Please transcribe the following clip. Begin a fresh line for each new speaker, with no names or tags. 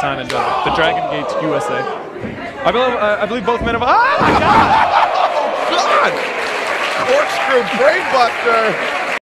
time in the Dragon Gates USA. I believe both men have. Oh my God!
Oh God! Corkscrew Brainbuster.